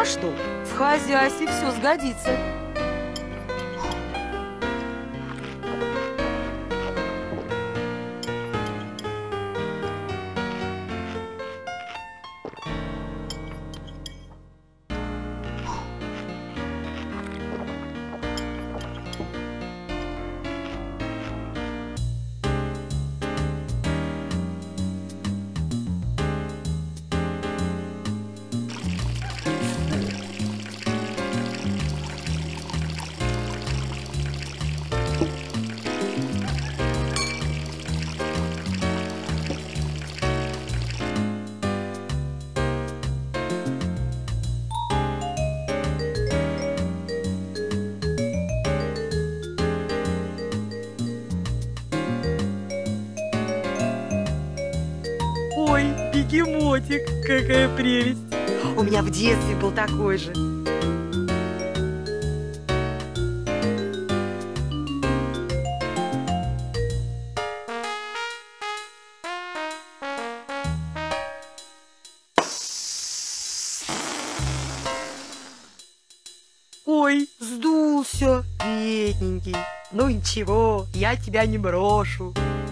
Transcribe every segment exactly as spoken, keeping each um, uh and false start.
что? В хозяйстве все сгодится. Ой, бегемотик, какая прелесть. У меня в детстве был такой же. Ой, сдулся, бедненький. Ну ничего, я тебя не брошу.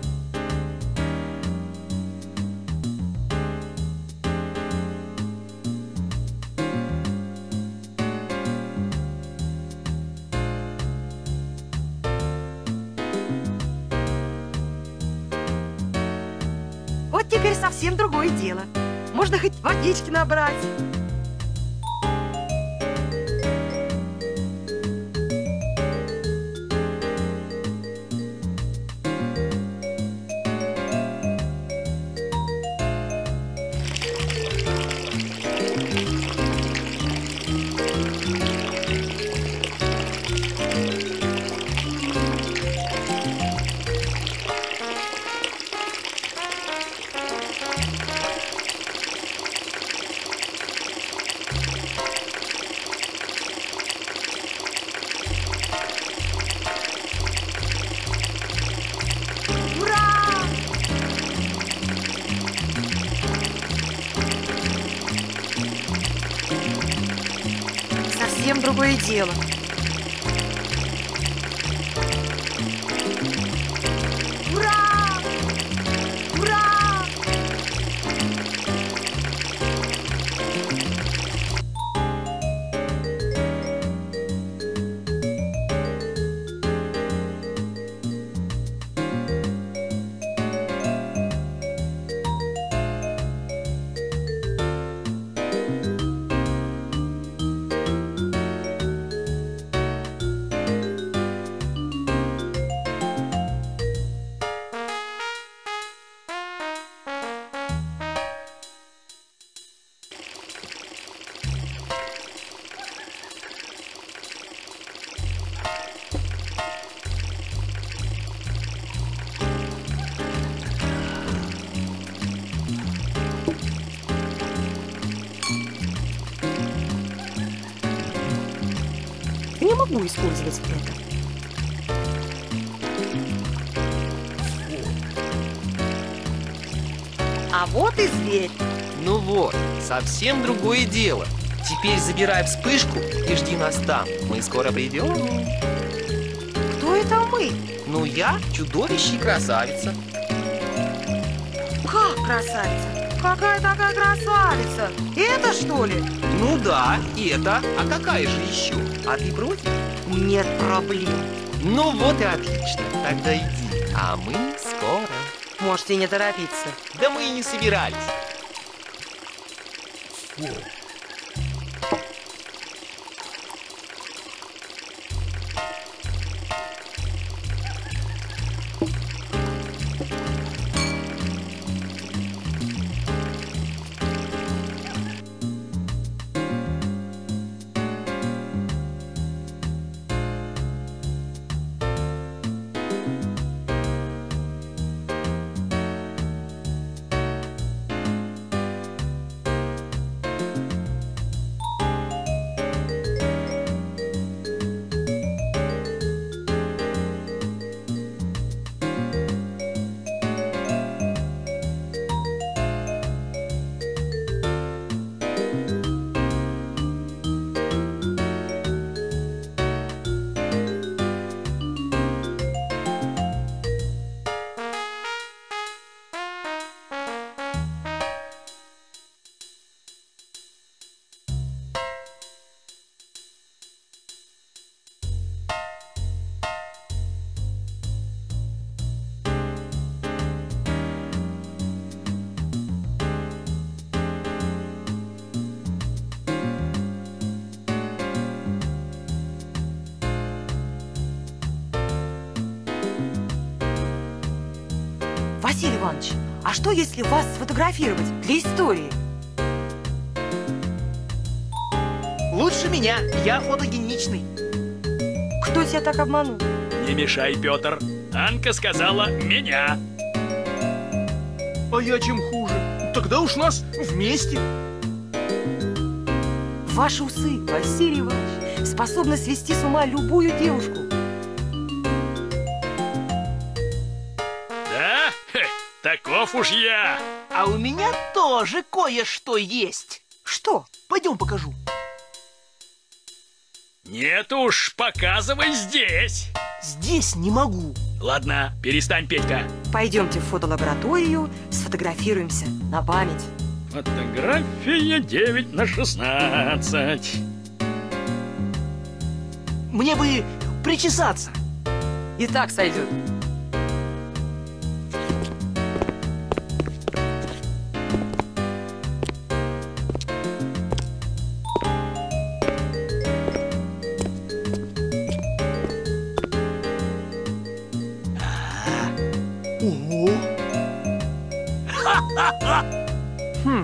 Вот теперь совсем другое дело. Можно хоть водички набрать. Совсем другое дело. Ура! Ура! Не могу использовать это. А вот и зверь. Ну вот, совсем другое дело. Теперь забирай вспышку и жди нас там. Мы скоро придем. Кто это мы? Ну я чудовище и красавица. Как красавица? Какая такая красавица? Это что ли? Ну да, это. А какая же еще? А ты против? Нет проблем. Ну вот и отлично. Тогда иди. А мы скоро. Можете не торопиться. Да мы и не собирались. Иванович, а что, если вас сфотографировать для истории? Лучше меня, я фотогеничный. Кто тебя так обманул? Не мешай, Петр. Анка сказала меня. А я чем хуже? Тогда уж нас вместе. Ваши усы, Василий Иванович, способны свести с ума любую девушку. Да? Хе, таков уж я. А у меня тоже кое-что есть. Что? Пойдем покажу. Нет уж, показывай здесь. Здесь не могу. Ладно, перестань, Петька. Пойдемте в фотолабораторию, сфотографируемся на память. Фотография девять на шестнадцать. Мне бы причесаться. И так сойдет. Ого! Хм.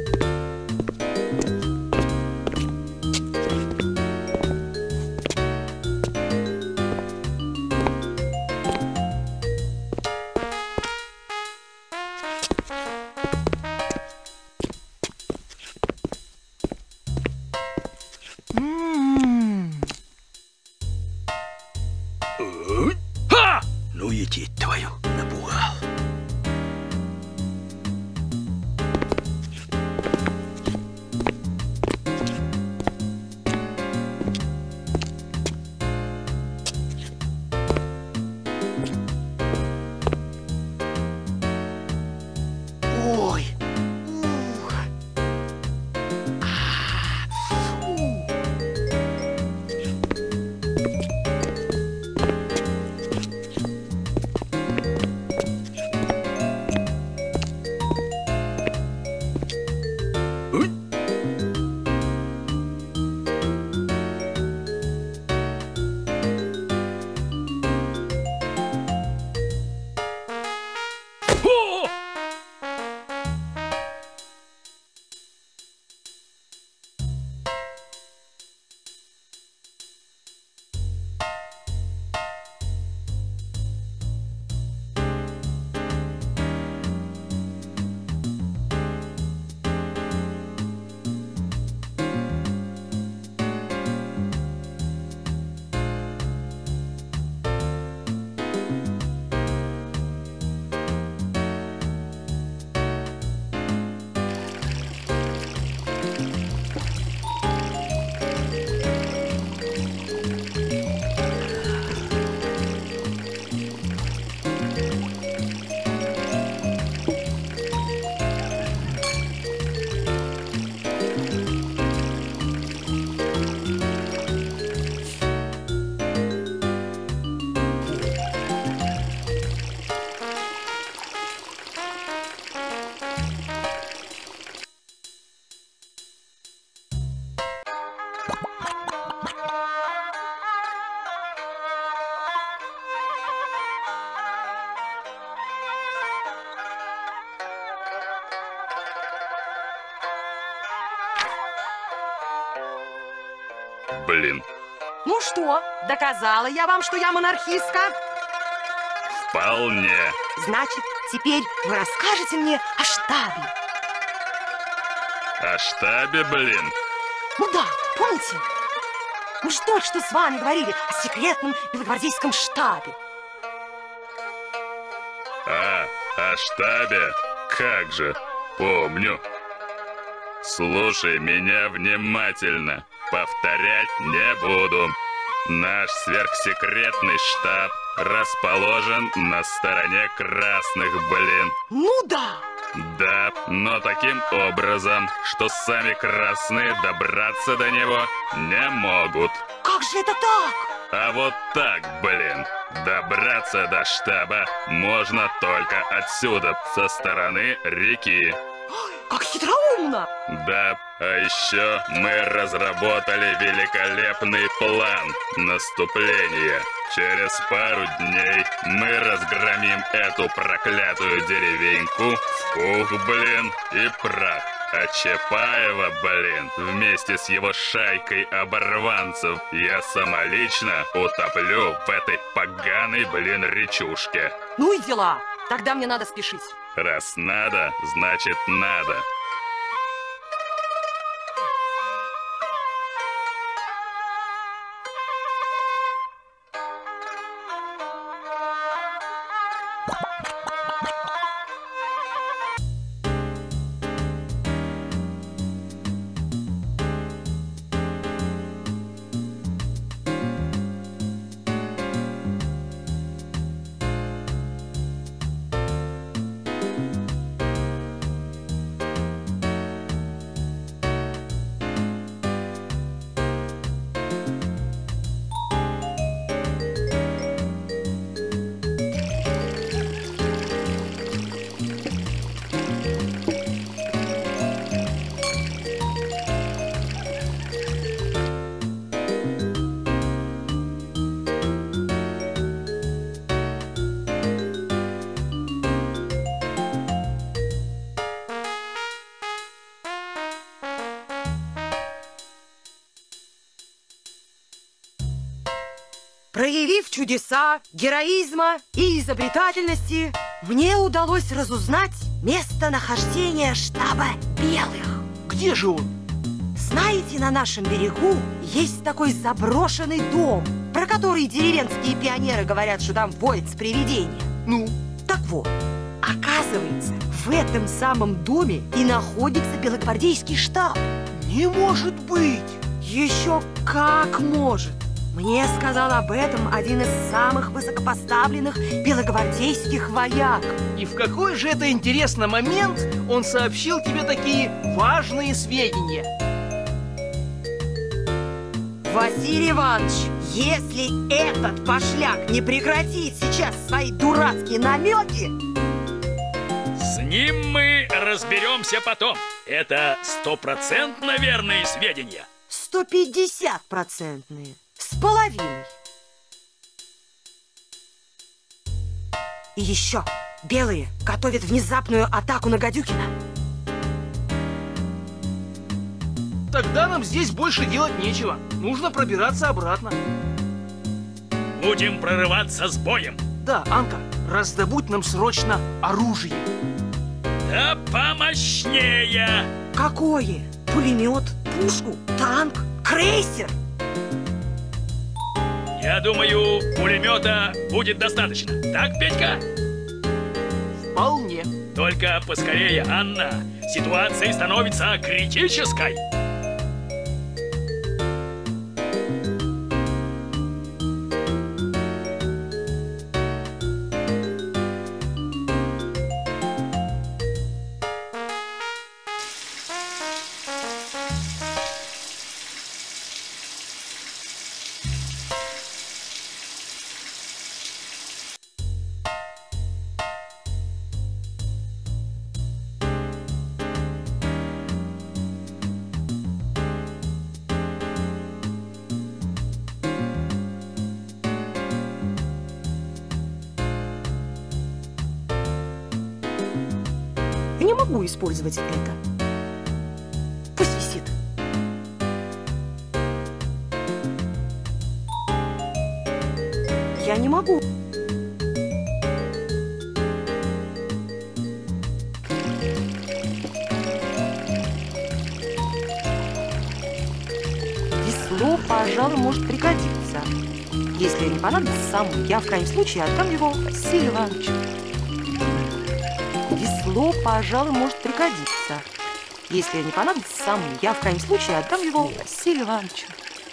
Ха! Ну иди твою напугал. Ой! Ух. А, у. О! Блин, Ну что, доказала я вам, что я монархистка? вполне. Значит, теперь вы расскажете мне о штабе. О штабе, блин. Ну да, помните? Мы же только что с вами говорили о секретном белогвардейском штабе. А, о штабе? Как же, помню. Слушай меня внимательно. Повторять не буду. Наш сверхсекретный штаб расположен на стороне красных, блин. Ну да. Да, но таким образом, что сами красные добраться до него не могут. Как же это так? А вот так, блин. Добраться до штаба можно только отсюда, со стороны реки. Как хитроумно! Да, а еще мы разработали великолепный план наступления. Через пару дней мы разгромим эту проклятую деревеньку в пух, блин, и прах. А Чапаева, блин, вместе с его шайкой оборванцев я самолично утоплю в этой поганой, блин, речушке. Ну и дела. Тогда мне надо спешить. Раз надо, значит надо. Проявив чудеса героизма и изобретательности, мне удалось разузнать местонахождение штаба белых. Где же он? Знаете, на нашем берегу есть такой заброшенный дом, про который деревенские пионеры говорят, что там водятся привидения. Ну? Так вот, оказывается, в этом самом доме и находится белогвардейский штаб. Не может быть! Еще как может! Мне сказал об этом один из самых высокопоставленных белогвардейских вояк. И в какой же это интересный момент он сообщил тебе такие важные сведения? Василий Иванович, если этот пошляк не прекратит сейчас свои дурацкие намеки... С ним мы разберемся потом. Это стопроцентно верные сведения. Сто пятьдесят процентные. С половиной. И еще белые готовят внезапную атаку на Гадюкина. Тогда нам здесь больше делать нечего. Нужно пробираться обратно. Будем прорываться с боем. Да, Анка, раздобудь нам срочно оружие. Да помощнее. Какое? Пулемет, пушку, танк, крейсер? Я думаю, пулемета будет достаточно. Так, Петька? Вполне. Только поскорее, Анна. Ситуация становится критической. Не могу использовать это. Пусть висит. Я не могу. Весло, пожалуй, может пригодиться. Если не понадобится самому, я в крайнем случае отдам его Василию Ивановичу. Весло, пожалуй, может пригодиться. Если не понадобится самому, я в крайнем случае отдам его Василию Ивановичу.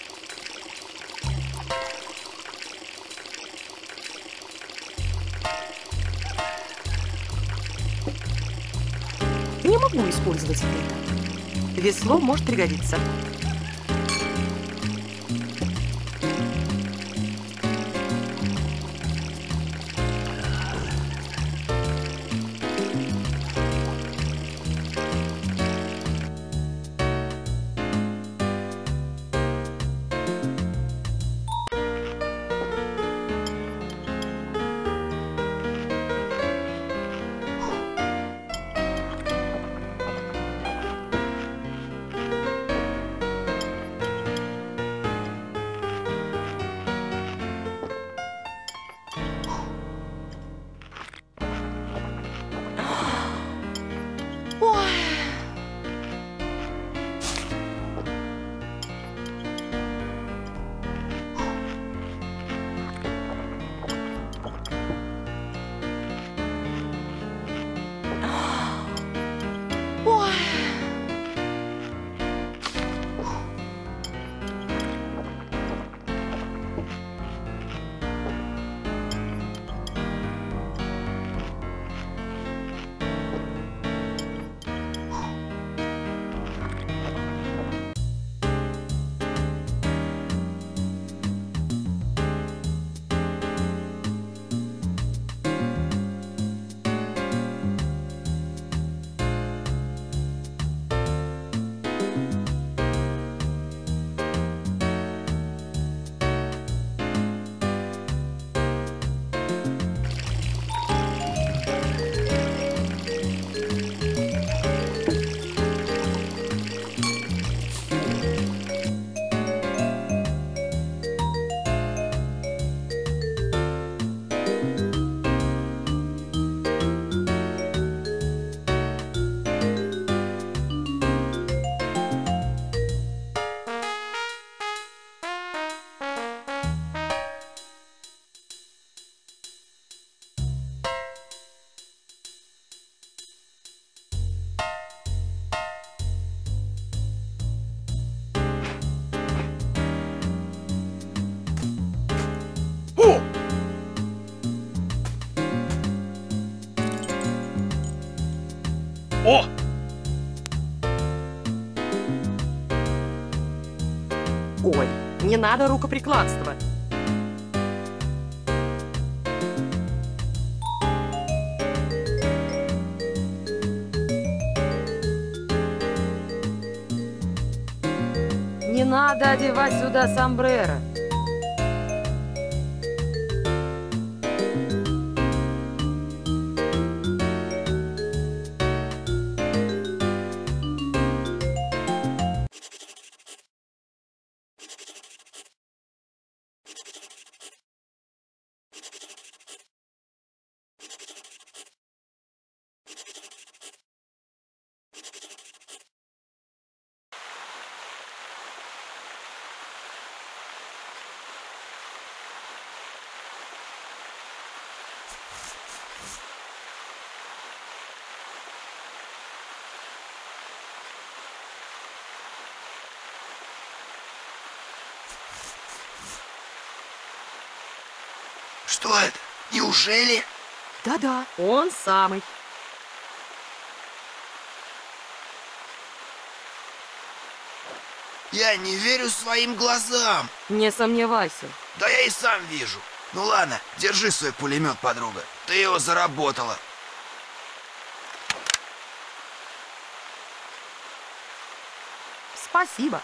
Не могу использовать это. Весло может пригодиться. О! Ой, не надо рукоприкладства. Не надо одевать сюда сомбреро. Что это? Неужели? Да-да, он самый. Я не верю своим глазам. Не сомневайся. Да я и сам вижу. Ну ладно, держи свой пулемет, подруга. Ты его заработала. Спасибо.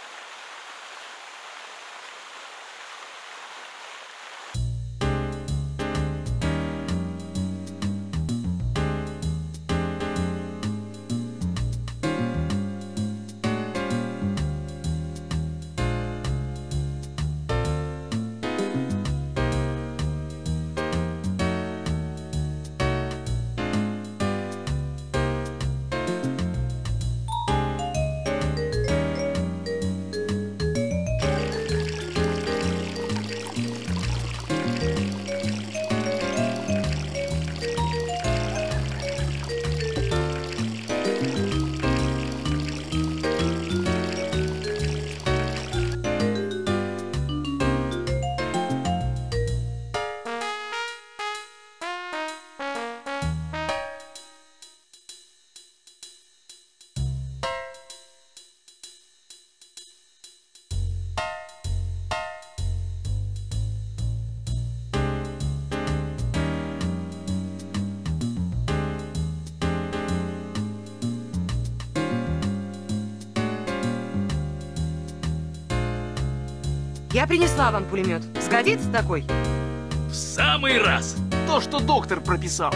Я принесла вам пулемет. Сгодится такой? В самый раз. То, что доктор прописал.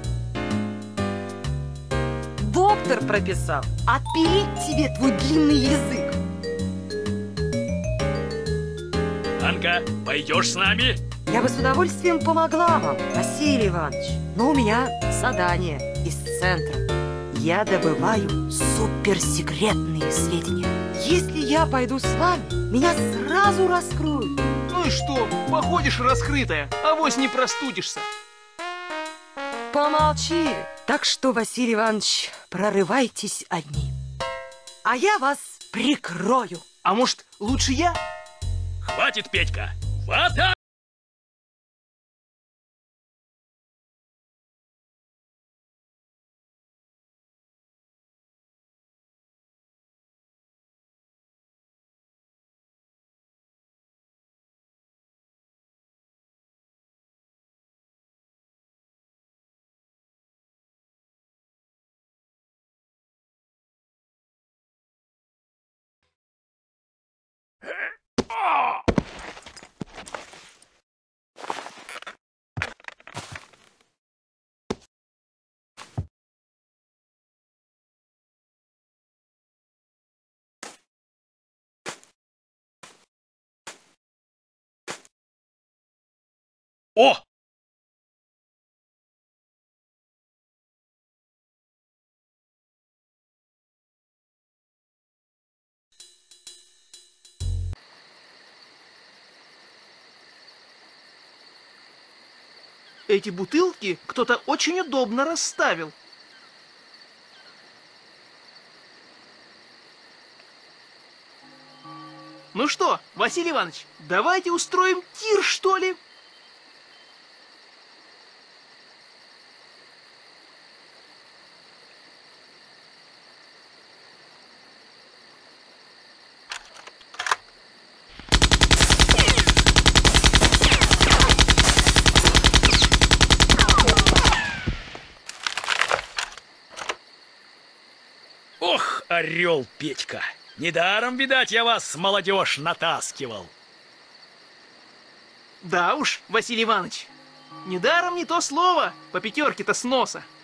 Доктор прописал. Отпилить тебе твой длинный язык. Анка, пойдешь с нами? Я бы с удовольствием помогла вам, Василий Иванович. Но у меня задание из центра. Я добываю суперсекретные сведения. Если я пойду с вами, меня сразу раскроют. Ну и что? Походишь раскрытая, авось не простудишься. Помолчи. Так что, Василий Иванович, прорывайтесь одни. А я вас прикрою. А может, лучше я? Хватит, Петька. В атаку! О! Эти бутылки кто-то очень удобно расставил. Ну что, Василий Иванович, давайте устроим тир, что ли? орел, Петька. Недаром, видать, я вас, молодежь, натаскивал. Да уж, Василий Иванович, недаром не то слово, по пятерке-то с носа.